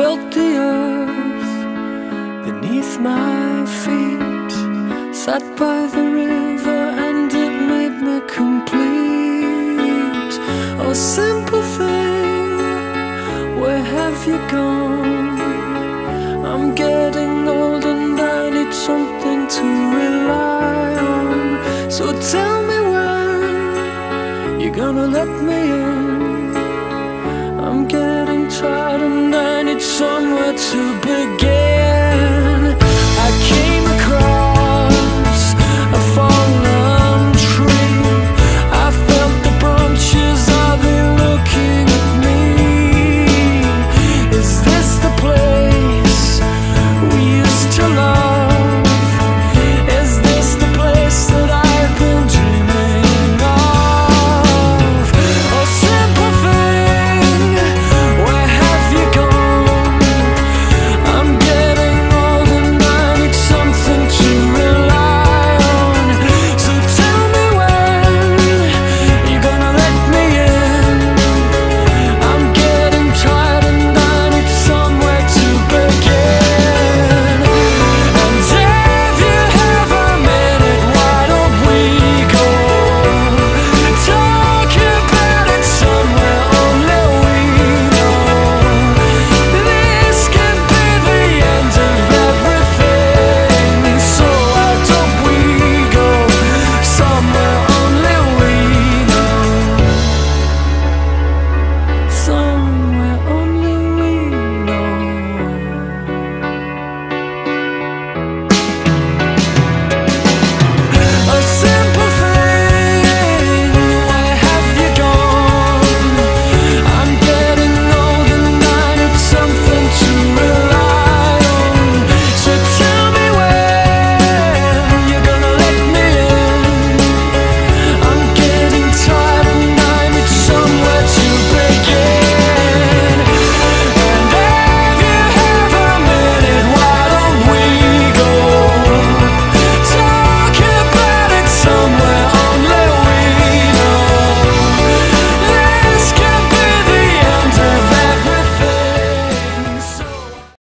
felt the earth beneath my feet. Sat by the river and it made me complete. Oh, simple thing, where have you gone? I'm getting old and I need something to rely on. So tell me when you're gonna let me in. I'm getting tired and I need somewhere to begin.